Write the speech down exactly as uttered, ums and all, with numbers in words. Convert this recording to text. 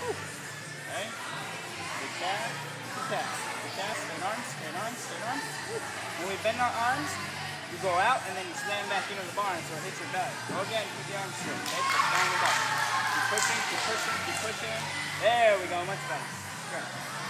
Okay? Good calf, good calf. Good calf, straight arms, straight arms, straight arms. When we bend our arms, you go out and then you slam back into the barn so it hits your belly. Go again, keep the arms straight, okay? So down the back. Keep pushing, keep pushing, keep pushing. There we go, much better. Good.